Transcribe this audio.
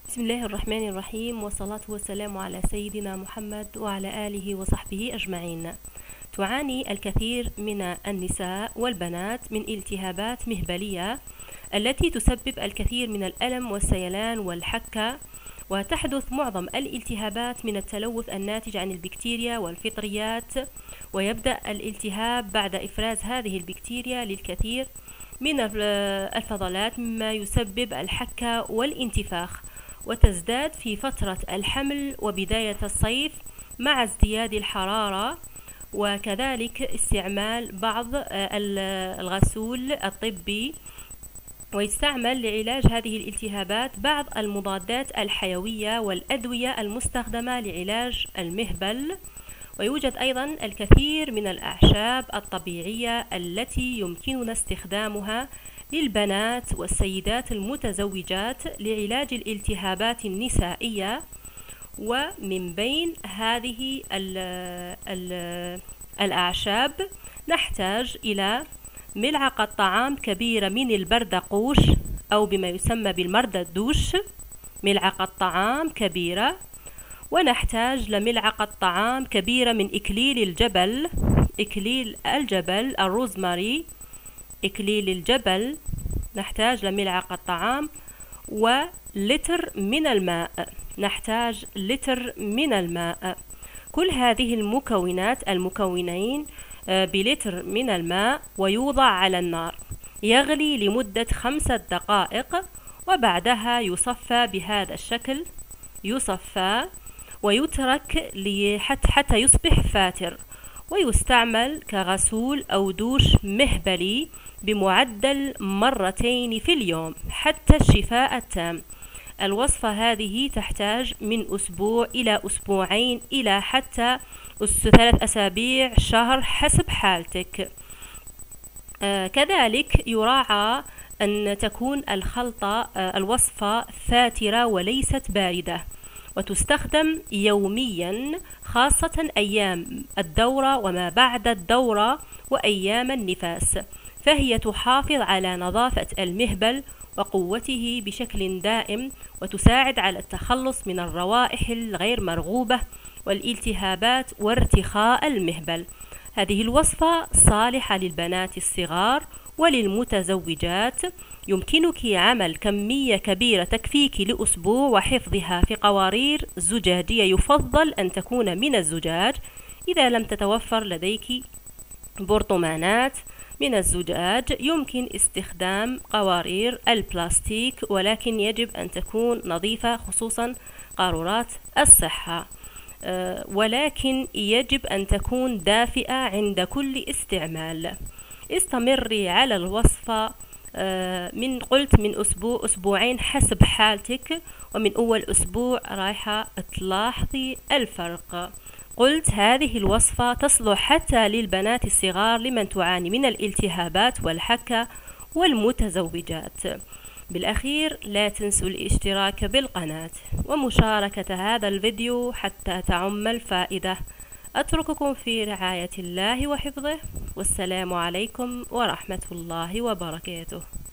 بسم الله الرحمن الرحيم، والصلاة والسلام على سيدنا محمد وعلى آله وصحبه أجمعين. تعاني الكثير من النساء والبنات من التهابات مهبلية التي تسبب الكثير من الألم والسيلان والحكة، وتحدث معظم الالتهابات من التلوث الناتج عن البكتيريا والفطريات، ويبدأ الالتهاب بعد إفراز هذه البكتيريا للكثير من الفضلات مما يسبب الحكة والانتفاخ، وتزداد في فترة الحمل وبداية الصيف مع ازدياد الحرارة، وكذلك استعمال بعض الغسول الطبي، ويستعمل لعلاج هذه الالتهابات بعض المضادات الحيوية والأدوية المستخدمة لعلاج المهبل. ويوجد أيضا الكثير من الأعشاب الطبيعية التي يمكننا استخدامها للبنات والسيدات المتزوجات لعلاج الالتهابات النسائية. ومن بين هذه الأعشاب نحتاج إلى ملعقة طعام كبيرة من البردقوش أو بما يسمى بالمرددوش، ملعقة طعام كبيرة. ونحتاج لملعقة طعام كبيرة من إكليل الجبل الروزماري، إكليل الجبل. نحتاج لملعقة طعام ولتر من الماء، نحتاج لتر من الماء. كل هذه المكونين بلتر من الماء، ويوضع على النار يغلي لمدة 5 دقائق، وبعدها يصفى بهذا الشكل، يصفى ويترك حتى يصبح فاتر، ويستعمل كغسول أو دوش مهبلي بمعدل 2 في اليوم حتى الشفاء التام. الوصفة هذه تحتاج من أسبوع إلى أسبوعين إلى حتى 3 أسابيع، شهر، حسب حالتك. كذلك يراعى أن تكون الوصفة فاترة وليست باردة، وتستخدم يوميا، خاصة أيام الدورة وما بعد الدورة وأيام النفاس، فهي تحافظ على نظافة المهبل وقوته بشكل دائم، وتساعد على التخلص من الروائح الغير مرغوبة والالتهابات وارتخاء المهبل. هذه الوصفة صالحة للبنات الصغار وللمتزوجات. يمكنك عمل كمية كبيرة تكفيك لأسبوع، وحفظها في قوارير زجاجية، يفضل أن تكون من الزجاج. إذا لم تتوفر لديك برطمانات من الزجاج يمكن استخدام قوارير البلاستيك، ولكن يجب أن تكون نظيفة، خصوصا قارورات الصحة، ولكن يجب أن تكون دافئة عند كل استعمال. استمري على الوصفة من أسبوع أسبوعين حسب حالتك، ومن أول أسبوع رايحة تلاحظي الفرق. قلت هذه الوصفة تصلح حتى للبنات الصغار لمن تعاني من الالتهابات والحكة والمتزوجات. بالأخير لا تنسوا الاشتراك بالقناة ومشاركة هذا الفيديو حتى تعم الفائدة. أترككم في رعاية الله وحفظه، والسلام عليكم ورحمة الله وبركاته.